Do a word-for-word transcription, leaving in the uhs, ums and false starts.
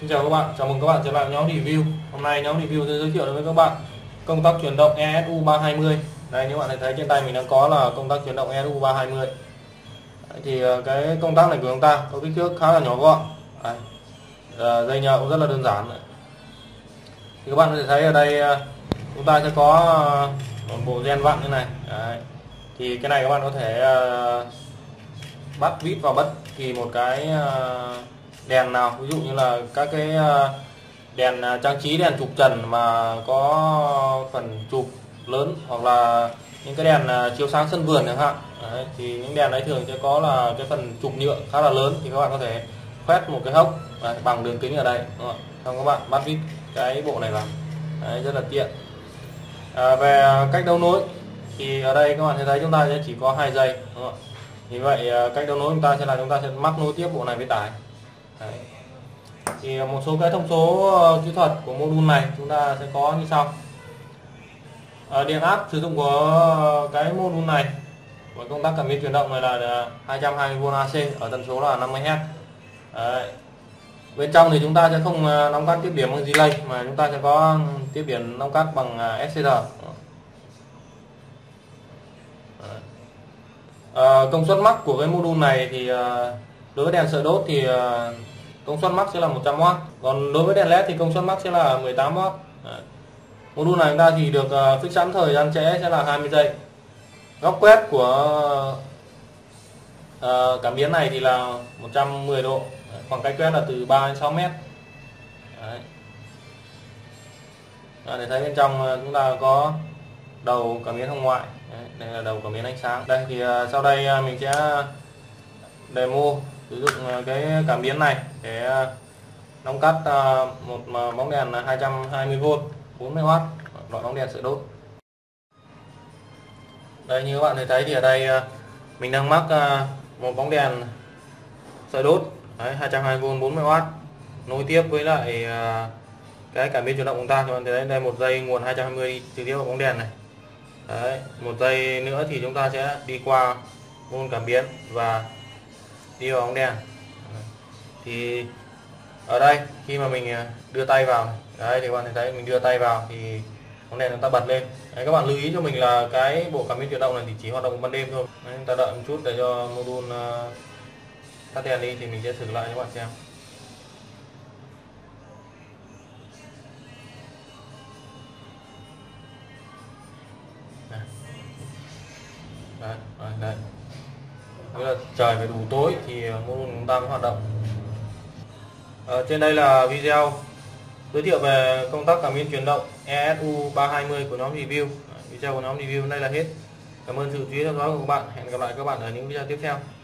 chào các bạn, chào mừng các bạn trở lại nhóm review. Hôm nay nhóm review sẽ giới thiệu đến với các bạn công tắc chuyển động E S U ba hai mươi. Đây, như bạn thấy trên tay mình đang có là công tắc chuyển động E S U ba hai mươi. Đấy, thì cái công tắc này của chúng ta có kích thước khá là nhỏ gọn. Đấy, à, dây nhợ cũng rất là đơn giản. Đấy. Thì các bạn có thể thấy ở đây chúng ta sẽ có một bộ gen vặn như này. Đấy. Thì cái này các bạn có thể uh, bắt vít vào bất kỳ một cái uh, đèn nào, ví dụ như là các cái uh, đèn trang trí, đèn chụp trần mà có phần chụp lớn, hoặc là những cái đèn uh, chiếu sáng sân vườn chẳng hạn. Đấy, thì những đèn đấy thường sẽ có là cái phần chụp nhựa khá là lớn, thì các bạn có thể khoét một cái hốc đấy, bằng đường kính ở đây, xong các bạn bắt vít cái bộ này vào. Đấy, rất là tiện. À, về cách đấu nối thì ở đây các bạn thấy chúng ta sẽ chỉ có hai dây, đúng không? Vì vậy cách đấu nối chúng ta sẽ là chúng ta sẽ mắc nối tiếp bộ này với tải. Đấy. Thì một số cái thông số kỹ thuật của module này chúng ta sẽ có như sau. À, điện áp sử dụng của cái module này, của công tắc cảm biến chuyển động này là hai trăm hai mươi vôn A C ở tần số là năm mươi héc. Đấy. Bên trong thì chúng ta sẽ không nóng cắt tiếp điểm bằng delay, mà chúng ta sẽ có tiếp điểm nóng cắt bằng ét xê rờ. À, công suất max của cái module này thì đối với đèn sợi đốt thì công suất max sẽ là một trăm oát, còn đối với đèn led thì công suất max sẽ là mười tám oát. Đấy. Module này chúng ta thì được fix sẵn thời gian trễ sẽ là hai mươi giây. Góc quét của uh, cảm biến này thì là một trăm mười độ. Đấy. Khoảng cách quét là từ ba đến sáu mét. Đấy. Đó, để thấy bên trong chúng ta có đầu cảm biến hồng ngoại. Đấy, đây là đầu cảm biến ánh sáng. Đây thì uh, sau đây uh, mình sẽ demo sử dụng uh, cái cảm biến này để uh, đóng cắt uh, một uh, bóng đèn hai trăm hai mươi vôn bốn mươi oát, loại bóng đèn sợi đốt. Đây, như các bạn thấy thì ở đây uh, mình đang mắc uh, một bóng đèn sợi đốt. Đấy, hai trăm hai mươi vôn bốn mươi oát nối tiếp với lại uh, cái cảm biến chuyển động của chúng ta. Các bạn thấy đây một dây nguồn hai trăm hai mươi trực tiếp vào bóng đèn này. Đấy, một dây nữa thì chúng ta sẽ đi qua môn cảm biến và đi vào bóng đèn. Thì ở đây khi mà mình đưa tay vào, đấy thì các bạn thấy mình đưa tay vào thì bóng đèn chúng ta bật lên. Đấy, các bạn lưu ý cho mình là cái bộ cảm biến chuyển động này thì chỉ hoạt động ban đêm thôi. Đấy, chúng ta đợi một chút để cho module uh, tắt đèn đi thì mình sẽ thử lại cho các bạn xem. Đấy, đấy, đấy. Nghĩa là trời phải đủ tối thì module chúng ta mới hoạt động. Ở trên đây là video giới thiệu về công tắc cảm biến chuyển động E S U ba hai mươi của nhóm review. Video của nhóm review đây là hết. Cảm ơn sự chú ý theo dõi của các bạn. Hẹn gặp lại các bạn ở những video tiếp theo.